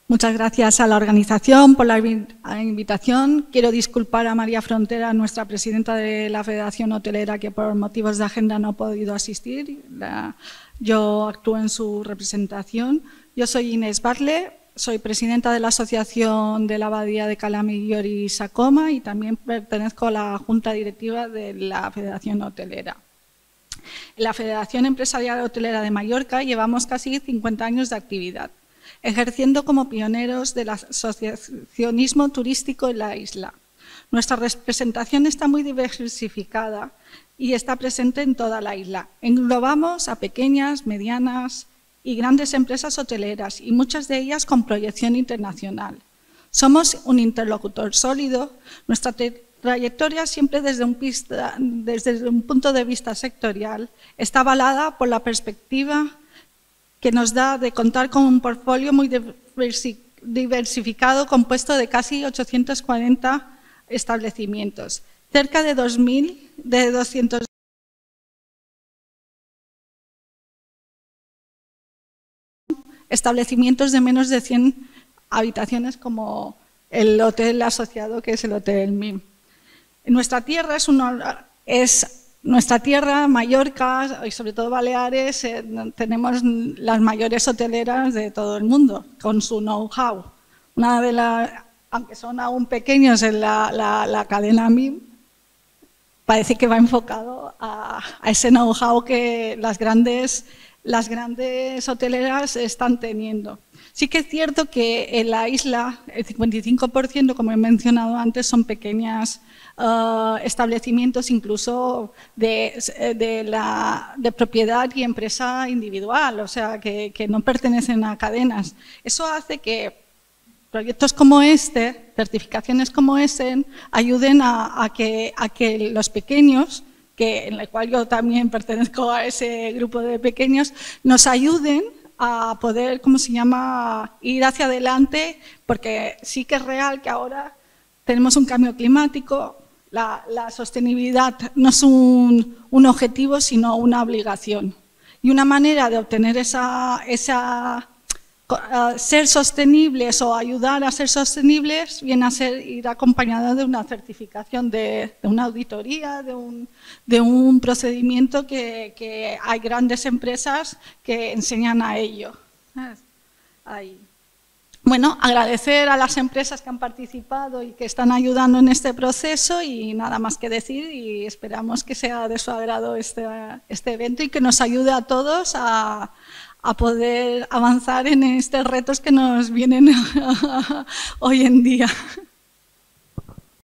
Muchas gracias a la organización por la invitación. Quiero disculpar a María Frontera, nuestra presidenta de la Federación Hotelera, que por motivos de agenda no ha podido asistir. Yo actúo en su representación. Yo soy Inés Barle, soy presidenta de la Asociación de la Abadía de Cala Millor y Sacoma y también pertenezco a la Junta Directiva de la Federación Hotelera. En la Federación Empresarial Hotelera de Mallorca llevamos casi 50 años de actividad, ejerciendo como pioneros del asociacionismo turístico en la isla. Nuestra representación está muy diversificada y está presente en toda la isla. Englobamos a pequeñas, medianas y grandes empresas hoteleras y muchas de ellas con proyección internacional. Somos un interlocutor sólido. Nuestra trayectoria, siempre desde un punto de vista sectorial, está avalada por la perspectiva que nos da de contar con un portfolio muy diversificado compuesto de casi 840 establecimientos, cerca de 200 establecimientos de menos de 100 habitaciones como el hotel asociado que es el Hotel MIM. Nuestra tierra nuestra tierra, Mallorca y sobre todo Baleares, tenemos las mayores hoteleras de todo el mundo, con su know-how. Aunque son aún pequeños en la cadena MIM, parece que va enfocado a ese know-how que las grandes hoteleras están teniendo. Sí que es cierto que en la isla el 55%, como he mencionado antes, son pequeños establecimientos incluso de propiedad y empresa individual, o sea, que no pertenecen a cadenas. Eso hace que proyectos como este, certificaciones como este, ayuden a que los pequeños, en el cual yo también pertenezco a ese grupo de pequeños, nos ayuden a poder, ir hacia adelante, porque sí que es real que ahora tenemos un cambio climático, la sostenibilidad no es un objetivo, sino una obligación. Y una manera de obtener ser sostenibles o ayudar a ser sostenibles viene a ir acompañada de una certificación, de una auditoría, de un procedimiento que hay grandes empresas que enseñan a ello. Ahí. Bueno, agradecer a las empresas que han participado y que están ayudando en este proceso y nada más que decir, y esperamos que sea de su agrado este evento y que nos ayude a todos a poder avanzar en estos retos que nos vienen hoy en día.